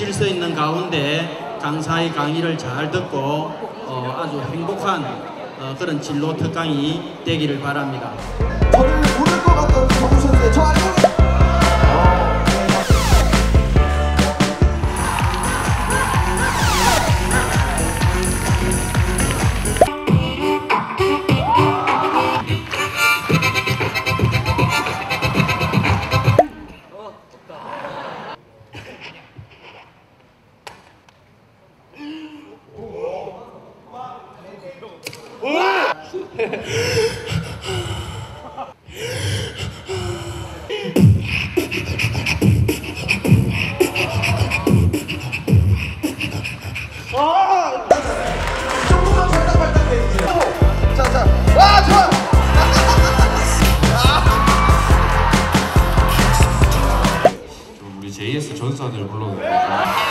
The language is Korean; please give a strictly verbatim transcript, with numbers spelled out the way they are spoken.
질서 있는 가운데 강사의 강의를 잘 듣고 어, 아주 행복한 어, 그런 진로 특강이 되기를 바랍니다. 저를 모를 것 같던 정우 선수의 저 알고 조금만 발딱발딱 해주세요. 자, 자, 와, 좋아. 우리 제이에스 전사들 불러놓고